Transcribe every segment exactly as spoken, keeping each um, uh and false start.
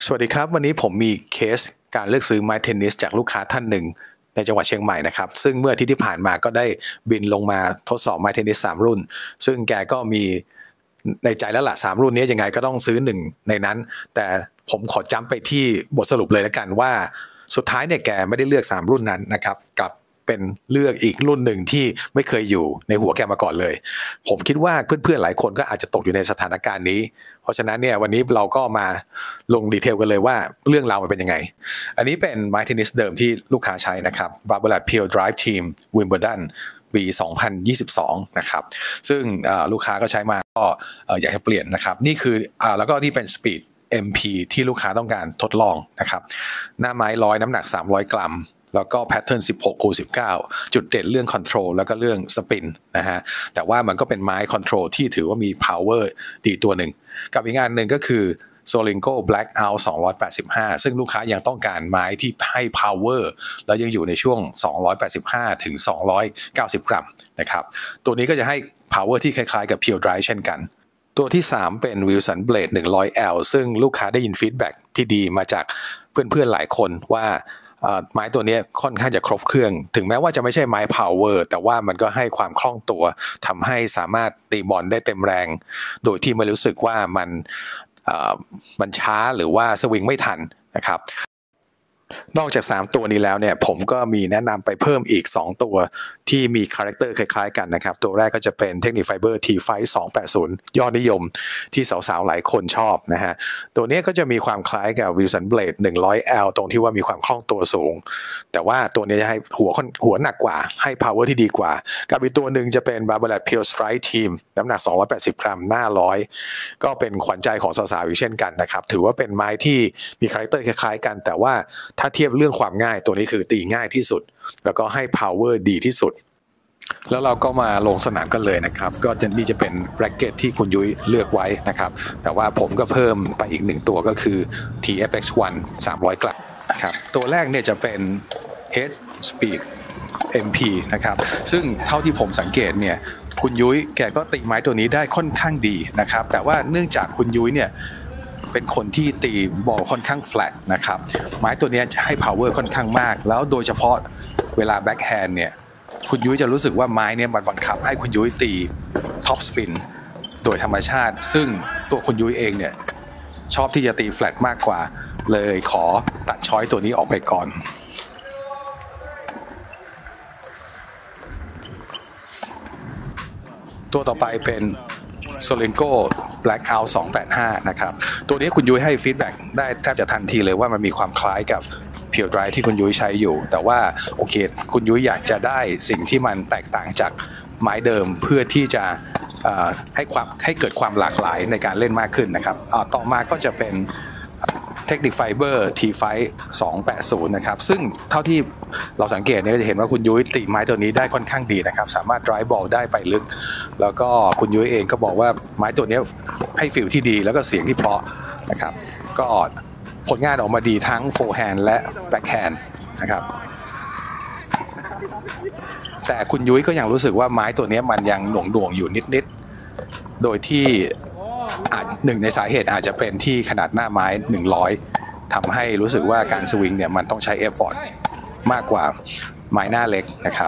สวัสดีครับวันนี้ผมมีเคสการเลือกซื้อไม้เทนนิสจากลูกค้าท่านหนึ่งในจังหวัดเชียงใหม่นะครับซึ่งเมื่ออาทิตย์ที่ผ่านมาก็ได้บินลงมาทดสอบไม้เทนนิสสามรุ่นซึ่งแกก็มีในใจแล้วล่ะสามรุ่นนี้ยังไงก็ต้องซื้อหนึ่งในนั้นแต่ผมขอจ้ำไปที่บทสรุปเลยแล้วกันว่าสุดท้ายเนี่ยแกไม่ได้เลือกสามรุ่นนั้นนะครับกับเป็นเลือกอีกรุ่นหนึ่งที่ไม่เคยอยู่ในหัวแกมาก่อนเลยผมคิดว่าเพื่อนๆหลายคนก็อาจจะตกอยู่ในสถานการณ์นี้เพราะฉะนั้นเนี่ยวันนี้เราก็มาลงดีเทลกันเลยว่าเรื่องราวมันเป็นยังไงอันนี้เป็นไม้เทนนิสเดิมที่ลูกค้าใช้นะครับ Babolat Pure Drive Team Wimbledon ปีสองพันยี่สิบสองนะครับซึ่งลูกค้าก็ใช้มาก็อยากจะเปลี่ยนนะครับนี่คือแล้วก็นี่เป็น Speed เอ็ม พี ที่ลูกค้าต้องการทดลองนะครับหน้าไม้ร้อยน้ำหนักสามร้อยกรัมแล้วก็แพทเทิร์นสิบหกคูณสิบเก้าจุดเด่นเรื่องคอนโทรลแล้วก็เรื่องสปินนะฮะแต่ว่ามันก็เป็นไม้คอนโทรลที่ถือว่ามี power ดีตัวหนึ่งกับอีกงานหนึ่งก็คือ Solinco Blackout สองร้อยแปดสิบห้าซึ่งลูกค้ายังต้องการไม้ที่ให้ power แล้วยังอยู่ในช่วงสองร้อยแปดสิบห้าถึงสองร้อยเก้าสิบกรัมนะครับตัวนี้ก็จะให้ power ที่คล้ายๆกับ Pure Drive เช่นกันตัวที่สามเป็น Wilson Blade หนึ่งร้อยแอล ซึ่งลูกค้าได้ยินฟีดแบ็กที่ดีมาจากเพื่อนๆหลายคนว่าไม้ตัวนี้ค่อนข้างจะครบเครื่องถึงแม้ว่าจะไม่ใช่ไม้ power แต่ว่ามันก็ให้ความคล่องตัวทำให้สามารถตีบอลได้เต็มแรงโดยที่ไม่รู้สึกว่ามันมันช้าหรือว่าสวิงไม่ทันนะครับนอกจากสามตัวนี้แล้วเนี่ยผมก็มีแนะนำไปเพิ่มอีกสองตัวที่มีคาแรคเตอร์คล้ายๆกันนะครับตัวแรกก็จะเป็น Technic Fiber T-Fight สองแปดศูนย์ยอดนิยมที่สาวๆหลายคนชอบนะฮะตัวนี้ก็จะมีความคล้ายกับ Wilson Blade หนึ่งร้อยแอล ตรงที่ว่ามีความคล่องตัวสูงแต่ว่าตัวนี้จะให้หัวหัวหนักกว่าให้ power ที่ดีกว่ากับอีกตัวหนึ่งจะเป็น Babolat Pure Strike Team น้ำหนักสองร้อยแปดสิบกรัมหน้าร้อยก็เป็นขวัญใจของสาวๆอีกเช่นกันนะครับถือว่าเป็นไม้ที่มีคาแรคเตอร์คล้ายๆกันแต่ว่าถ้าเทียบเรื่องความง่ายตัวนี้คือตีง่ายที่สุดแล้วก็ให้ power ดีที่สุดแล้วเราก็มาลงสนามกันเลยนะครับก็จะนี่จะเป็นแร็คเก็ตที่คุณยุ้ยเลือกไว้นะครับแต่ว่าผมก็เพิ่มไปอีกหนึ่งตัวก็คือ ที เอฟ เอ็กซ์ วัน สามร้อยกรัมนะครับตัวแรกเนี่ยจะเป็น Head Speed เอ็ม พี นะครับซึ่งเท่าที่ผมสังเกตเนี่ยคุณยุ้ยแกก็ตีไม้ตัวนี้ได้ค่อนข้างดีนะครับแต่ว่าเนื่องจากคุณยุ้ยเนี่ยเป็นคนที่ตีบอลค่อนข้าง flat นะครับไม้ตัวนี้จะให้ power ค่อนข้างมากแล้วโดยเฉพาะเวลา backhand เนี่ยคุณยุ้ยจะรู้สึกว่าไม้เนี่ยมันบังคับให้คุณยุ้ยตี top spin โดยธรรมชาติซึ่งตัวคุณยุ้ยเองเนี่ยชอบที่จะตี flat มากกว่าเลยขอตัดช้อยตัวนี้ออกไปก่อนตัวต่อไปเป็น Solinco Blackout สองแปดห้านะครับตัวนี้คุณยุ้ยให้ฟีดแบ็กได้แทบจะทันทีเลยว่ามันมีความคล้ายกับ Pure Drive ที่คุณยุ้ยใช้อยู่แต่ว่าโอเคคุณยุ้ยอยากจะได้สิ่งที่มันแตกต่างจากไม้เดิมเพื่อที่จะให้ความให้เกิดความหลากหลายในการเล่นมากขึ้นนะครับต่อมาก็จะเป็นTechnic Fiber T-Fight สองแปดศูนย์นะครับซึ่งเท่าที่เราสังเกตเนี่ยก็จะเห็นว่าคุณยุ้ยตีไม้ตัวนี้ได้ค่อนข้างดีนะครับสามารถ drive ball ได้ไปลึกแล้วก็คุณยุ้ยเองก็บอกว่าไม้ตัวนี้ให้ฟีลที่ดีแล้วก็เสียงที่เพราะนะครับก็ผลงานออกมาดีทั้ง forehand และ backhand นะครับแต่คุณยุ้ยก็ยังรู้สึกว่าไม้ตัวนี้มันยังหน่วงๆอยู่นิดๆโดยที่อาจหนึ่งในสาเหตุอาจจะเป็นที่ขนาดหน้าไม้หนึ่งร้อยทำให้รู้สึกว่าการสวิงเนี่ยมันต้องใช้เอฟฟอร์ตมากกว่าไม้หน้าเล็กนะครับ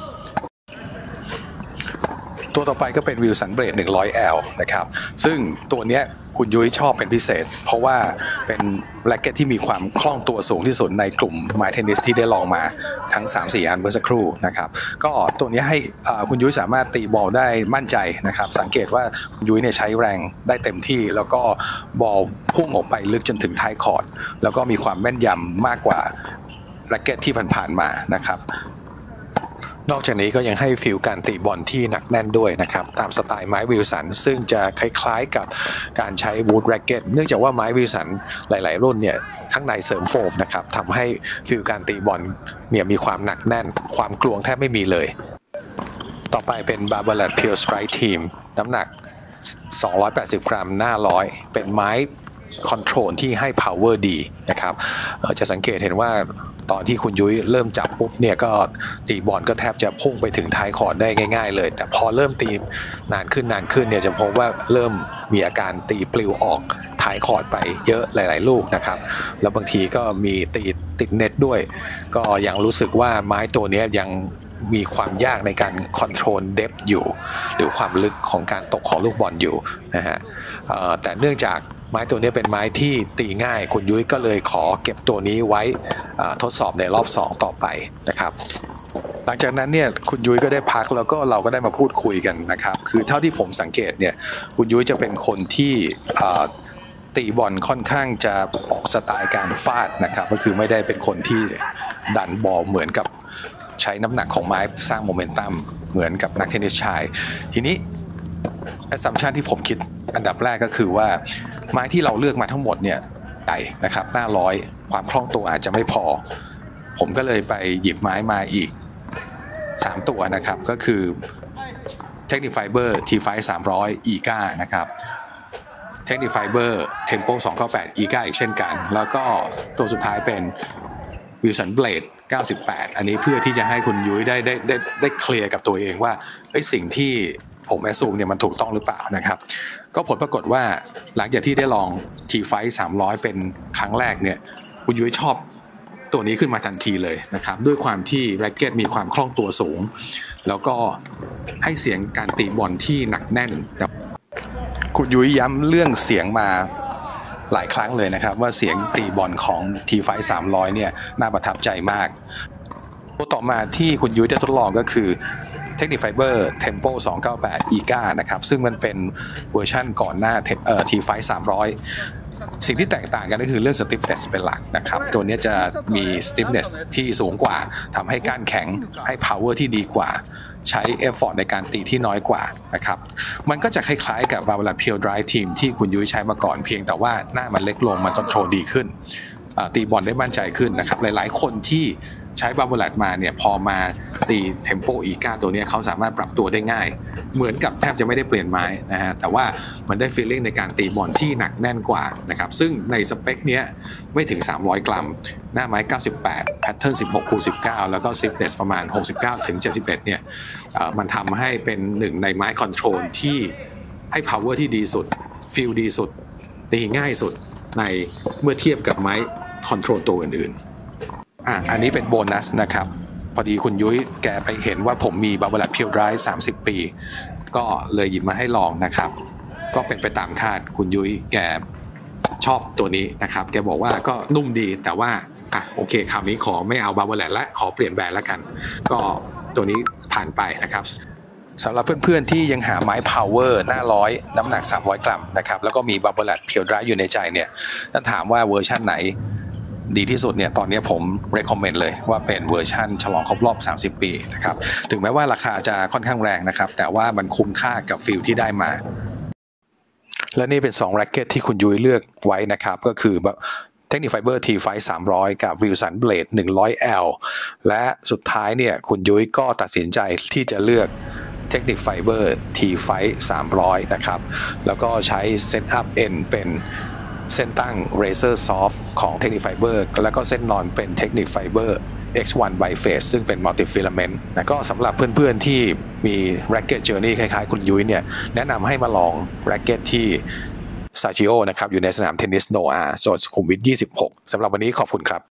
ตัวต่อไปก็เป็น Wilson Blade หนึ่งร้อยแอล นะครับซึ่งตัวเนี้ยคุณยุ้ยชอบเป็นพิเศษเพราะว่าเป็นแร็คเก็ตที่มีความคล่องตัวสูงที่สุดในกลุ่มไม้เทนนิสที่ได้ลองมาทั้ง สามสี่ อันเมื่อสักครู่นะครับก็ตัวนี้ให้คุณยุ้ยสามารถตีบอลได้มั่นใจนะครับสังเกตว่าคุณยุ้ยเนี่ยใช้แรงได้เต็มที่แล้วก็บอลพุ่งออกไปลึกจนถึงท้ายคอร์ตแล้วก็มีความแม่นยำมากกว่าแร็คเก็ตที่ผ่านๆมานะครับนอกจากนี้ก็ยังให้ฟีลการตีบอลที่หนักแน่นด้วยนะครับตามสไตล์ไม้วิลสันซึ่งจะคล้ายๆกับการใช้วูดแร็คเก็ตเนื่องจากว่าไม้วิลสันหลายๆรุ่นเนี่ยข้างในเสริมโฟมนะครับทำให้ฟีลการตีบอลเนี่ยมีความหนักแน่นความกลวงแทบไม่มีเลยต่อไปเป็น Babolat Pure Strike Team น้ำหนักสองร้อยแปดสิบกรัมหน้าร้อยเป็นไม้คอนโทรลที่ให้ power ดีนะครับจะสังเกตเห็นว่าตอนที่คุณยุ้ยเริ่มจับปุ๊บเนี่ยก็ตีบอลก็แทบจะพุ่งไปถึงท้ายคอร์ตได้ง่ายๆเลยแต่พอเริ่มตีนานขึ้นนานขึ้นเนี่ยจะพบว่าเริ่มมีอาการตีปลิวออกท้ายคอร์ดไปเยอะหลายๆลูกนะครับแล้วบางทีก็มีตีติดเน็ตด้วยก็ยังรู้สึกว่าไม้ตัวนี้ยังมีความยากในการคอนโทรลเดฟอยู่หรือความลึกของการตกของลูกบอลอยู่นะฮะแต่เนื่องจากไม้ตัวนี้เป็นไม้ที่ตีง่ายคุณยุ้ยก็เลยขอเก็บตัวนี้ไว้ทดสอบในรอบสองต่อไปนะครับหลังจากนั้นเนี่ยคุณยุ้ยก็ได้พักแล้วก็เราก็ได้มาพูดคุยกันนะครับคือเท่าที่ผมสังเกตเนี่ยคุณยุ้ยจะเป็นคนที่ตีบอลค่อนข้างจะออกสไตล์การฟาดนะครับก็คือไม่ได้เป็นคนที่ดันบอลเหมือนกับใช้น้ำหนักของไม้สร้างโมเมนตัมเหมือนกับนักเทนนิสชายทีนี้แอสซัมชันที่ผมคิดอันดับแรกก็คือว่าไม้ที่เราเลือกมาทั้งหมดเนี่ยใหญ่นะครับหน้าร้อยความคล่องตัวอาจจะไม่พอผมก็เลยไปหยิบไม้มาอีกสามตัวนะครับก็คือ Technic Fiber ที ไฟว์ สามร้อย อี จี เอ นะครับ Technic Fiber Tempo สองเก้าแปด อี จี เอ อีกเช่นกันแล้วก็ตัวสุดท้ายเป็น Wilson Blade เก้าสิบแปดอันนี้เพื่อที่จะให้คุณยุ้ยได้ได้ได้ได้เคลียร์กับตัวเองว่าไอ้สิ่งที่ผมแอสซูมเนี่ยมันถูกต้องหรือเปล่านะครับก็ผลปรากฏว่าหลังจากที่ได้ลอง ที ไฟว์ สามร้อยเป็นครั้งแรกเนี่ยคุณยุ้ยชอบตัวนี้ขึ้นมาทันทีเลยนะครับด้วยความที่แร็กเก็ตมีความคล่องตัวสูงแล้วก็ให้เสียงการตีบอลที่หนักแน่นคุณยุ้ยย้ำเรื่องเสียงมาหลายครั้งเลยนะครับว่าเสียงตีบอลของ ที ไฟว์ สามร้อยเนี่ยน่าประทับใจมากตัวต่อมาที่คุณยุ้ยได้ทดลองก็คือ Technic Fiber Tempo สองเก้าแปด อี จี เอ นะครับซึ่งมันเป็นเวอร์ชันก่อนหน้าเอ่อ ที ไฟว์ สามร้อยสิ่งที่แตกต่างกันก็คือเรื่อง stiffness เป็นหลักนะครับตัวนี้จะมี stiffness ที่สูงกว่าทำให้ก้านแข็งให้ power ที่ดีกว่าใช้ effort ในการตีที่น้อยกว่านะครับมันก็จะคล้ายๆกับ Valve Pure Drive Team ที่คุณยุ้ยใช้มาก่อนเพียงแต่ว่าหน้ามันเล็กลงมันคอนโทรลดีขึ้นตีบอลได้มั่นใจขึ้นนะครับหลายๆคนที่ใช้บาร์โบลัดมาเนี่ยพอมาตีเทมโปอีก้าตัวนี้เขาสามารถปรับตัวได้ง่ายเหมือนกับแทบจะไม่ได้เปลี่ยนไม้นะฮะแต่ว่ามันได้ฟีลลิ่งในการตีบอลที่หนักแน่นกว่านะครับซึ่งในสเปคเนี้ยไม่ถึงสามร้อยกรัมหน้าไม้เก้าสิบแปดแพทเทิร์นสิบหกคูณสิบเก้าแล้วก็ซิฟเนสประมาณหกสิบเก้าถึงเจ็ดสิบเอ็ดเนี่ยมันทำให้เป็นหนึ่งในไม้คอนโทรลที่ให้ power ที่ดีสุดฟีลดีสุดตีง่ายสุดในเมื่อเทียบกับไม้คอนโทรลตัวอื่นๆอ่ะอันนี้เป็นโบนัสนะครับพอดีคุณยุ้ยแกไปเห็นว่าผมมีบาร์โบลัดเพียวไดรฟ์สามสิบปีก็เลยหยิบมาให้ลองนะครับก็เป็นไปตามคาดคุณยุ้ยแกชอบตัวนี้นะครับแกบอกว่าก็นุ่มดีแต่ว่าอ่ะโอเคคราวนี้ขอไม่เอาบาร์โบลัดและขอเปลี่ยนแบรนด์แล้วกันก็ตัวนี้ผ่านไปนะครับสำหรับเพื่อนๆที่ยังหาไม้ power หน้าร้อยน้ำหนักสามร้อยกรัมนะครับแล้วก็มีบาร์โบลัดเพียวไดรฟ์อยู่ในใจเนี่ยถ้าถามว่าเวอร์ชันไหนดีที่สุดเนี่ยตอนนี้ผม recommend เลยว่าเป็นเวอร์ชันฉลองครบรอบสามสิบปีนะครับถึงแม้ว่าราคาจะค่อนข้างแรงนะครับแต่ว่ามันคุ้มค่ากับฟีลที่ได้มาและนี่เป็นสองแร็กเก็ตที่คุณยุ้ยเลือกไว้นะครับก็คือแบบ Technic Fiber ที ไฟว์ สามร้อยกับ Wilson Blade หนึ่งร้อยแอล และสุดท้ายเนี่ยคุณยุ้ยก็ตัดสินใจที่จะเลือก Technic Fiber ที ไฟว์ สามร้อยนะครับแล้วก็ใช้ Setup End เป็นเส้นตั้ง Razer Soft ของ Technic Fiber แล้วก็เส้นนอนเป็น Technic Fiber เอ็กซ์ วัน Biface ซึ่งเป็น Multi Filament นะก็สำหรับเพื่อนๆที่มี Racket Journey คล้ายๆคุณยุ้ยเนี่ยแนะนำให้มาลอง Racket ที่ Sagio นะครับอยู่ในสนามเทนนิสโนอาโซนสุขุมวิทยี่สิบหกสำหรับวันนี้ขอบคุณครับ